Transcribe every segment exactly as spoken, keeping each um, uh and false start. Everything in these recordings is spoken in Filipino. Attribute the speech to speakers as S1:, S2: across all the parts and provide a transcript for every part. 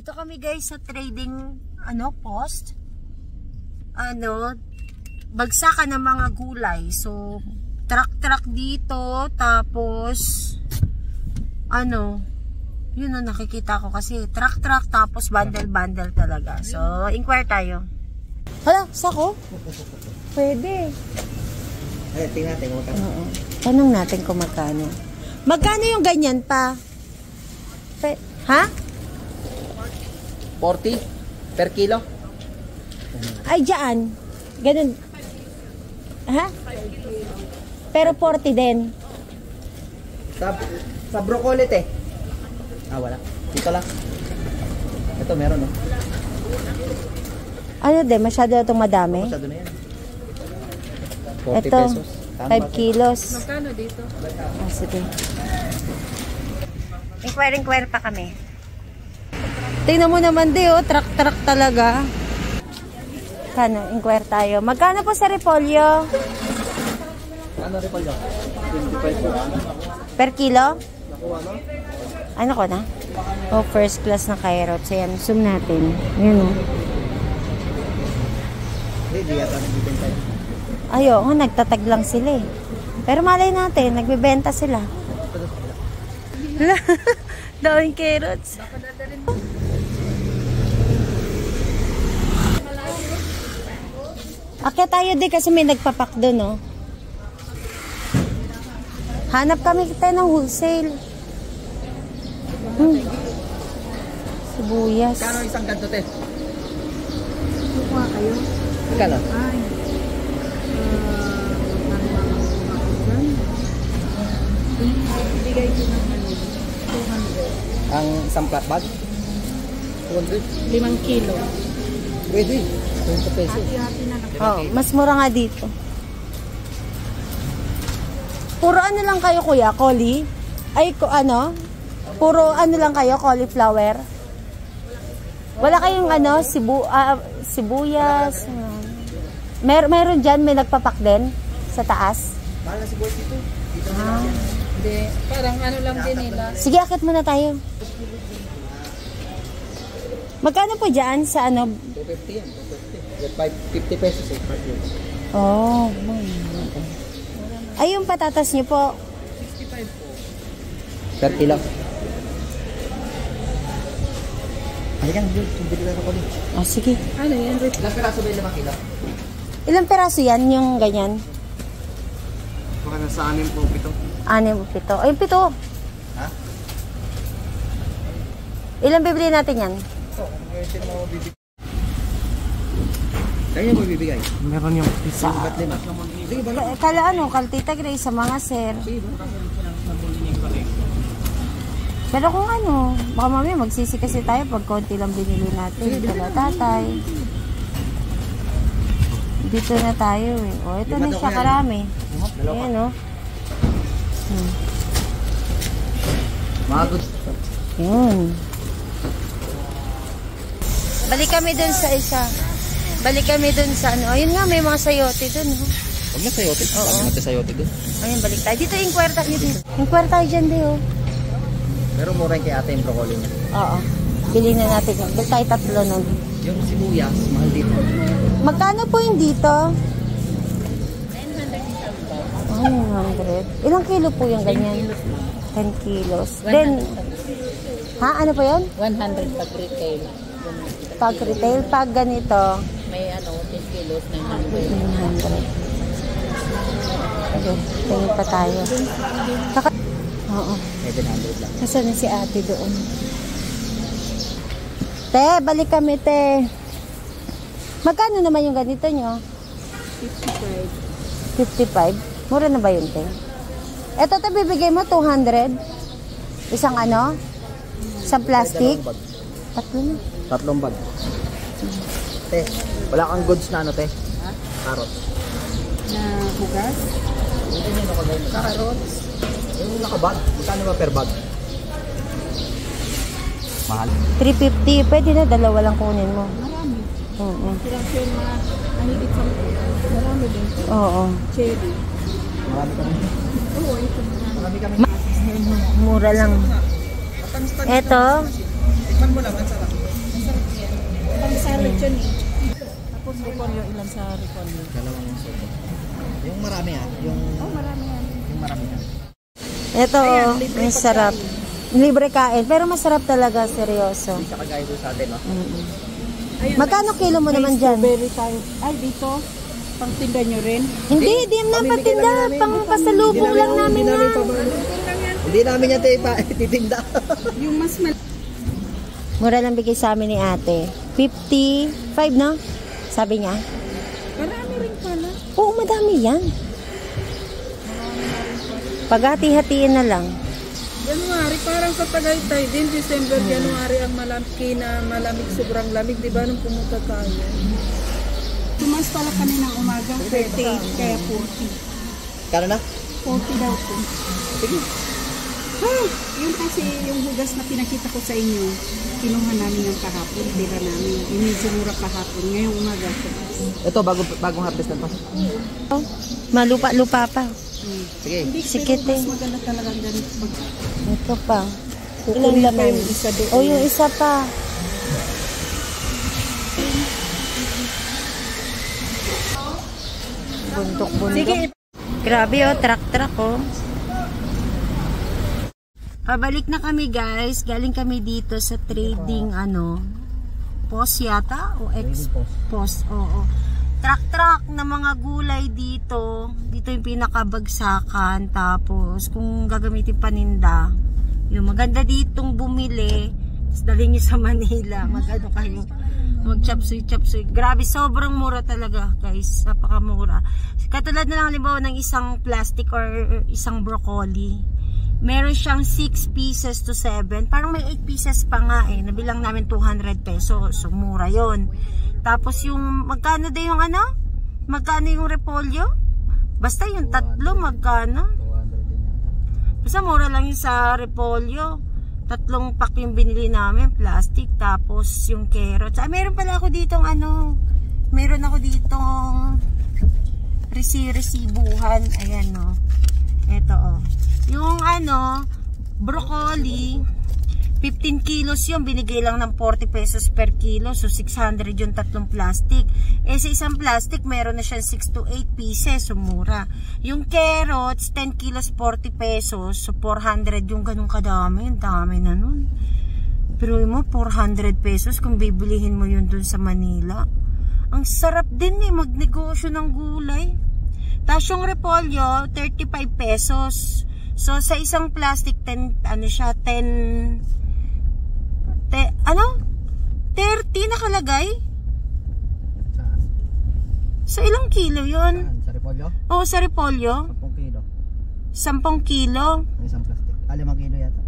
S1: Dito kami guys sa trading ano post. Ano, bagsakan ng mga gulay. So, truck-truck dito, tapos ano, yun ang nakikita ko kasi truck-truck tapos bundle-bundle talaga. So, inquire tayo. Hala, sako? Pwede.
S2: Ay, tingnan natin kung magkano.
S1: Oo. Tanong natin kung magkano. Magkano yung ganyan pa? Pe ha?
S2: forty per kilo.
S1: Ay, dyan. Ganun. Ha? Pero forty din.
S2: Sa, sa broccoli eh. Ah, wala. Dito lang. Ito, meron, no?
S1: Ano din? Masyado itong madami?
S2: Masyado na yan. forty
S1: Ito,
S2: pesos. Tama
S1: five kilos.
S3: Magkano dito?
S1: Ah, sige. Inquire-inquire pa kami. Tingnan mo naman di, oh. Truck-truck talaga. Kano? Inquire tayo. Magkano po sa repolyo?
S2: Ano rin pa yun? twenty-five po.
S1: Per kilo?
S2: Nakuha, no?
S1: Ano ko na? Oh, first class na carrots. Ayan, zoom natin. Ayan, oh.
S2: Hindi, di yata nagbibenta yun.
S1: Ayo, oh, nagtatag lang sila eh. Pero malay natin, nagbebenta sila. Daming carrots. Akyat tayo din kasi may nagpapak doon, oh. Hanap kami kita ng wholesale. Hmm. Sibuyas.
S2: Kano isang ganto, te?
S3: Kukuha kayo?
S2: Kano?
S3: Ay. Bigay ko ng two hundred.
S2: Ang isang flat bag? two hundred.
S3: Limang kilo.
S2: Pwede. twenty pesos.
S3: Hati-hati na lang.
S1: Oh, mas mura nga dito. Puro ano lang kayo, kuya? Coli? Ay, ko, ano? Puro ano lang kayo? Cauliflower? Wala kayong ano? Sibu, ah, sibuyas? Uh, mer meron dyan? May nagpapak din? Sa taas?
S2: Mahal na si boy dito. Dito na
S1: Ah.
S2: lang yan.
S3: Hindi. Parang ano lang din nila.
S1: Sige, akit muna tayo. Magkano po dyan sa ano?
S2: two fifty yan. two fifty. With five fifty pesos eh. per kilo.
S1: Oh, ay, yung patatas nyo po.
S3: sixty-five po.
S2: Per kilo. Ay, yan. Bili na ako dito.
S1: Oh, sige.
S3: Ano yan?
S2: Ilang piraso ba yung limang kilo?
S1: Ilang peraso yan, yung ganyan?
S2: Baka nasa anim po pito.
S1: Anim o pito. Ay, pito.
S2: Ha?
S1: Ilang bibili natin yan?
S2: Ito, kung ngayon mo bibigay. Kaya mo bibigay? Meron yung
S1: Sa...
S2: ba't lima? Sige ba?
S1: Ka- Kala ano, Kaltita Grace sa mga sir. Pero kung ano, baka mamaya magsisi kasi tayo pag konti lang binili natin. Kala tatay. Dito na tayo eh. O, ito na siya karami. Ayan o. Hmm.
S2: Mga good.
S1: Yun. Balik kami dun sa isa. Balik kami dun sa ano. Ayun nga, may mga sayote dun. Oh.
S2: Huwag na sayote.
S1: Oo.
S2: Huwag natin sayote doon.
S1: Ayun, balik tayo. Dito yung kwarta niyo dito. Yung kwarta tayo dyan din oh.
S2: Pero mura yung kay ate yung broccoli niya.
S1: Oo. Bili na natin. Bili tayo tatlo nun.
S2: Yung sibuyas, mahal dito.
S1: Magkano po yung dito? Oh, nine hundred. Ilang kilo po yung ganyan? ten kilos. Then, ha? Ano po yun?
S3: one hundred pag retail.
S1: Pag retail, pag ganito,
S3: May ano, ten kilos, nine hundred.
S1: nine hundred. Okay, tingin pa tayo. Kaka Oo.
S2: seven hundred lang.
S1: Nasaan na si ate doon? Te, balik kami, te. Magkano naman yung ganito nyo?
S3: fifty-five.
S1: fifty-five? Mura na ba yun, te? Eto, te, bibigay mo two hundred? Isang ano? Isang plastic?
S2: Dalawang bag.
S1: Tatlo na.
S2: Tatlong bag. Te, wala kang goods na ano, te?
S3: Ha?
S2: Carrots.
S3: Na hugas? Carrots?
S2: Yung nakabag, magkano ba per bag? Mahal.
S1: three fifty. Pwede na, dalawa lang kunin mo.
S3: Marami.
S1: Oo.
S3: Silang siya yung mga mahigit sa marami din.
S1: Oo.
S3: Cherry.
S2: Marami kami.
S3: Oo, ito.
S2: Marami kami.
S1: Mura lang.
S2: Matamis pa.
S1: Eto,
S2: Tikman mo lang, ang sarap.
S3: salad dyan eh. Tapos repolyo, ilan sa repolyo?
S2: Dalawang soto. Yung marami ah. Yung,
S3: Oh, marami yan.
S2: yung marami yan.
S1: Ito, ang sarap. Libre kain. Pero masarap talaga, seryoso.
S2: Hindi siya kagaya doon sa atin, no?
S1: Mm-mm. Magkano kilo mo naman dyan?
S3: Strawberry tayo. Ay, dito. Pang tinda nyo rin.
S1: Hindi, di na patinda. Pang pasalubong lang namin
S2: Hindi namin
S1: yan.
S2: pa Hindi namin yan tipa- titinda.
S3: Yung mas mal...
S1: Mura lang bigay sa amin ni ate. fifty-five, no? Sabi niya.
S3: Marami rin pala.
S1: Oo, madami yan. Paghati-hatiin na lang.
S3: January, parang sa Tagaytay din. December, January ang malamig na malamig, sobrang lamig. Di ba nung pumunta tayo? Tumas pala kami ng umaga. thirty, kaya forty.
S2: Kano na?
S3: forty daw po.
S2: Sige.
S3: Ah, yung kasi yung hugas na pinakita ko sa inyo, kinuha namin yung kahapon, tira namin. Yung medyo mura kahapon, ngayong umaga.
S2: Ito, bago, bagong harvest na to.
S1: Oh, malupa-lupa pa.
S3: Hmm.
S2: Sige.
S3: Hindi,
S1: Sikit
S3: pero mas
S1: eh.
S3: maganda talaga ang ganito. Pag
S1: Ito pa. Ilang
S3: kukunin pa
S1: laman?
S3: yung isa doon.
S1: Oh, yung isa pa. Bundok-bundok.
S3: Sige.
S1: Grabe oh, truck-truck oh. Pabalik na kami guys. Galing kami dito sa trading ano. Post yata? O ex post. Oo. Truck-truck na mga gulay dito. Dito yung pinakabagsakan. Tapos kung gagamitin paninda, yung maganda ditong bumili. Tapos dalhin nyo sa Manila. Mag-ano kayo. Mag-chapsuy-chapsuy. Grabe, sobrang mura talaga guys. Napakamura. Katulad na lang halimbawa ng isang plastic or isang broccoli. Meron siyang six pieces to seven. Parang may eight pieces pa nga eh. Nabilang namin two hundred pesos. So, mura yon. Tapos yung, magkano din yung ano? Magkano yung repolyo? Basta yung tatlo, magkano?
S2: two hundred din yan.
S1: Basta mura lang yung sa repolyo. Tatlong pack yung binili namin, plastic. Tapos yung carrots. Ah, meron pala ako ditong ano. Meron ako ditong resi-resibuhan. Ayan no. Ito oh. Yung ano, broccoli, fifteen kilos yun, binigay lang ng forty pesos per kilo. So six hundred yung tatlong plastic. Eh sa isang plastic, meron na siyang six to eight pieces. So mura. Yung carrots, ten kilos, forty pesos. So four hundred yung ganun kadami. Ang dami na nun. Pero mo, four hundred pesos kung bibilihin mo yun dun sa Manila. Ang sarap din eh, magnegosyo ng gulay. Tapos yung repolyo, thirty-five pesos. So, sa isang plastic, ten, ano siya, ten, te, ano? thirty nakalagay?
S2: Saan?
S1: So, ilang kilo yun?
S2: Saan? Sa repolyo?
S1: Oo, sa repolyo.
S2: ten kilo.
S1: Sampung kilo.
S2: Ang isang plastic. Ah, limang kilo yata.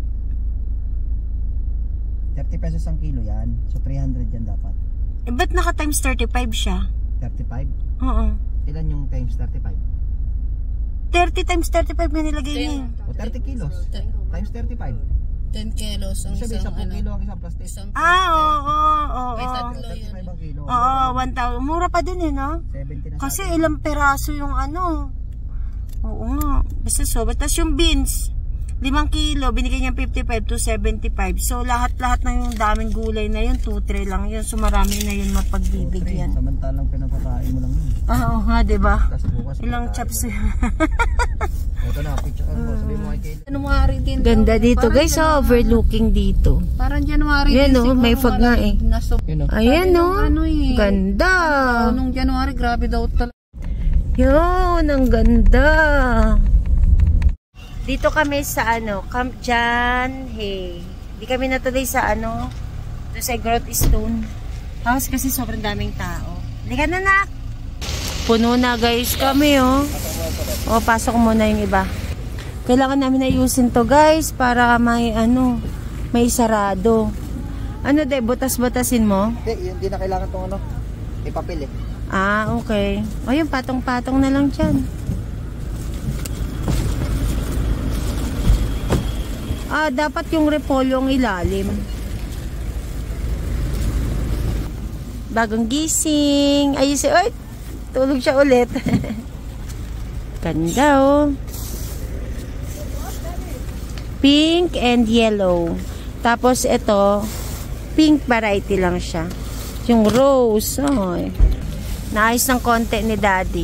S2: thirty pesos ang kilo yan. So, three hundred yan dapat.
S1: Eh, ba't naka times thirty-five siya?
S2: thirty-five?
S1: Oo.
S2: Ilan yung times thirty-five?
S1: thirty times thirty-five na nilagay niya.
S2: O, thirty kilos. Times thirty-five.
S4: ten kilos ang
S2: Sabi,
S4: isang
S2: ten
S4: ano.
S2: kilo ang isang plastic.
S4: Isang
S1: Ah, oo, oo, oo.
S4: May tatlo yun.
S2: thirty-five ang kilo.
S1: Oo, one thousand. Mura pa din eh, no?
S2: seventy na
S1: Kasi
S2: sa atin.
S1: ilang peraso yung ano. Oo nga. Basta soba. Tapos yung beans, limang kilo, binigay niya fifty-five to seventy-five. So, lahat-lahat na yung daming gulay na yun, two tray lang yun. So, marami na yun mapagbibigyan.
S2: Samantalang pinapakain mo lang yun.
S1: Ah, oo nga, diba?
S2: Tapos bukas
S1: Ilang
S2: pagkain
S1: chops
S2: mo. Ito na, picture ko mo. Sabi mo kay Kayla.
S4: January din.
S1: Ganda
S4: daw.
S1: dito
S4: Parang
S1: guys, oh, overlooking dito.
S4: Parang January
S1: Yan,
S4: din
S1: oh,
S4: siguro.
S1: may fog nga eh.
S4: Naso,
S2: Yun o.
S1: Ayan
S4: Sabi
S1: no,
S4: nung ano eh.
S1: ganda.
S4: oh, nung January, grabe daw talaga.
S1: Yun, ang ganda. Dito kami sa ano, Camp John Hay. Di kami natuloy sa ano, doon sa Growth Stone. Tapos kasi sobrang daming tao. Halika na nak. Puno na guys kami oh. O, pasok muna yung iba. Kailangan namin ayusin to guys para may ano, may sarado. Ano de, butas-butasin mo?
S2: Hindi, hindi na kailangan itong ano, ipapil eh.
S1: Ah, okay. O yung patong-patong na lang dyan. Ah, dapat yung repolyo ang ilalim. Bagong gising. Ayos eh. Ay, tulog siya ulit. Ganda oh. Pink and yellow. Tapos ito, pink variety lang siya. Yung rose. Ay. Naayos ng konti ni Daddy.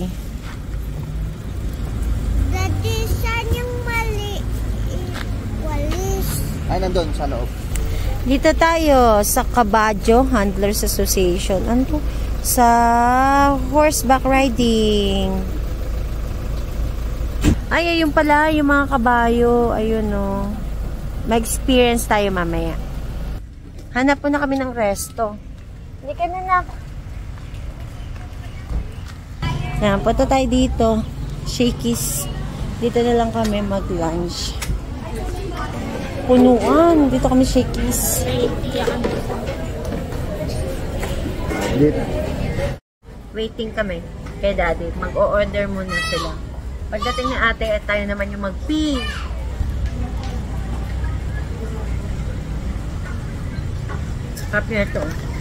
S5: Daddy, saan yung mali? Walis.
S2: Ay, nandun sa loob.
S1: Dito tayo sa Caballo Handlers Association. Ano to? Sa horseback riding. Ay, ayun pala, yung mga kabayo. Ayun, no. Mag-experience tayo mamaya. Hanap po na kami ng resto. Hindi ka na na. Yan, punta tayo dito. Shakey's. Dito na lang kami mag-lunch. Punuan. Dito kami Shakey's.
S2: Dito.
S1: Waiting kami kay Daddy. Mag-o-order muna sila. Pagdating ni ate, at tayo naman yung mag-pee. Sarap nito.